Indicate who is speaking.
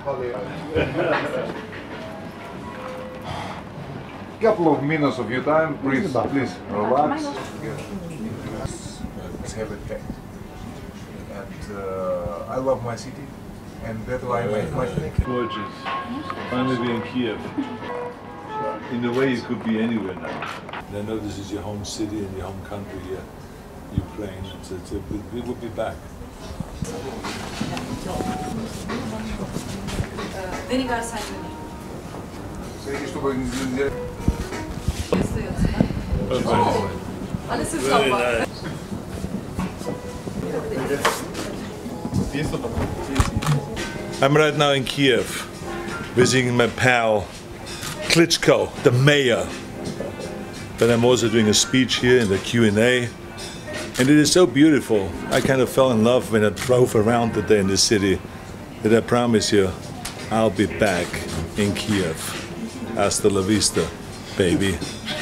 Speaker 1: Couple of minutes of your time, please relax.
Speaker 2: It's have effect, and I love my city, and that's why I make my thing.
Speaker 3: Gorgeous. Finally be in Kiev. In a way, you could be anywhere now. And I know this is your home city and your home country here, Ukraine. We will be back. I'm right now in Kiev, visiting my pal Klitschko, the mayor. But I'm also doing a speech here in the Q&A. And it is so beautiful. I kind of fell in love when I drove around today in the city, that I promise you, I'll be back in Kiev. Hasta la vista, baby.